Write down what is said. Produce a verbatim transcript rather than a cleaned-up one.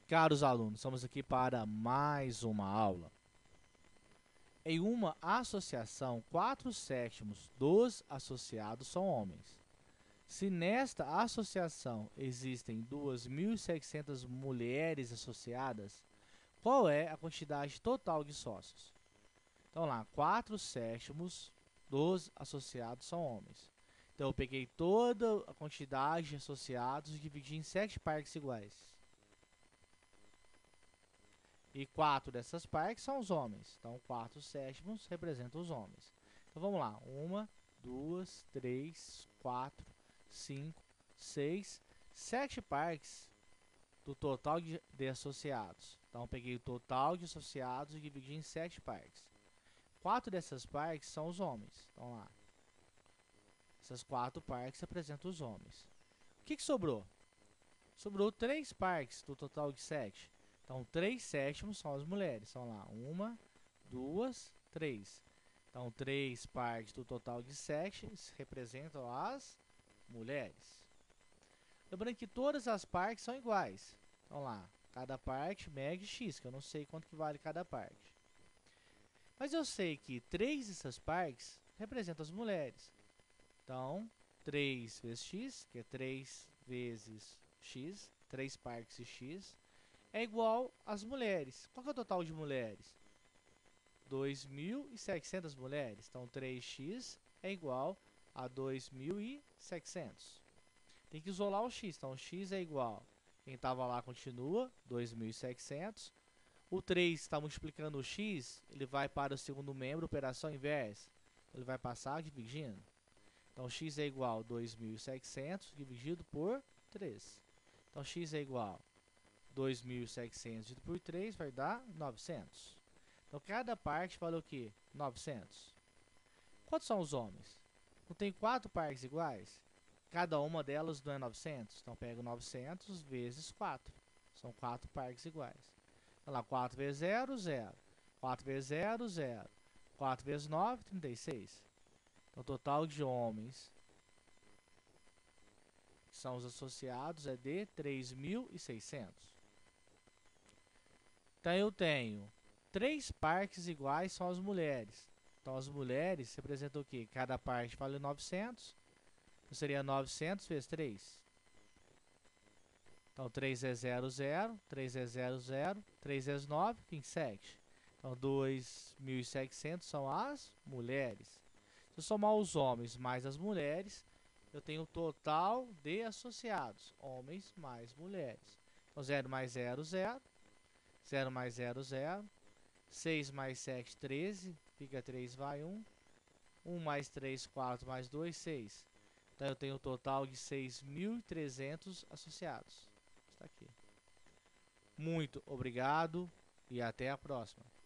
Caros alunos, estamos aqui para mais uma aula. Em uma associação, quatro sétimos dos associados são homens. Se nesta associação existem duas mil e seiscentas mulheres associadas, qual é a quantidade total de sócios? Então lá, quatro sétimos dos associados são homens. Então eu peguei toda a quantidade de associados e dividi em sete partes iguais. E quatro dessas partes são os homens. Então, quatro sétimos representam os homens. Então, vamos lá. Uma, duas, três, quatro, cinco, seis, sete partes do total de, de associados. Então, peguei o total de associados e dividi em sete partes. Quatro dessas partes são os homens. Então, lá. Essas quatro partes representam os homens. O que, que sobrou? Sobrou três partes do total de sete. Então, três sétimos são as mulheres. São lá, uma, duas, três. Então, três partes do total de sete representam as mulheres. Lembrando que todas as partes são iguais. Então, lá, cada parte mede x, que eu não sei quanto que vale cada parte. Mas eu sei que três dessas partes representam as mulheres. Então, três vezes x, que é três vezes x, três partes de x, é igual às mulheres. Qual que é o total de mulheres? dois mil e seiscentas mulheres. Então, três x é igual a dois mil e seiscentos. Tem que isolar o x. Então, x é igual. Quem estava lá continua, dois mil e seiscentos. O três está multiplicando o x, ele vai para o segundo membro, operação inversa. Ele vai passar dividindo. Então, x é igual a dois mil e seiscentos dividido por três. Então, x é igual a dois mil e seiscentos dividido por três vai dar novecentos. Então, cada parte vale o quê? novecentos. Quantos são os homens? Não tem quatro partes iguais? Cada uma delas não é novecentos? Então, pego novecentos vezes quatro. São quatro partes iguais. Então, lá, quatro vezes zero, zero. quatro vezes zero, zero. quatro vezes nove, trinta e seis. Então, o total de homens que são os associados é de três mil e seiscentos. Então, eu tenho três partes iguais são as mulheres. Então, as mulheres representam o quê? Cada parte vale novecentos. Então, seria novecentos vezes três. Então, três é zero, zero. três é zero, zero. três vezes nove, vinte e sete. Então, dois mil e seiscentos são as mulheres. Se eu somar os homens mais as mulheres, eu tenho o total de associados. Homens mais mulheres. Então, zero mais zero, zero. zero mais zero, zero. seis mais sete, treze. Fica três, vai um. um mais três, quatro. Mais dois, seis. Então, eu tenho um total de seis mil e trezentos associados. Está aqui. Muito obrigado e até a próxima.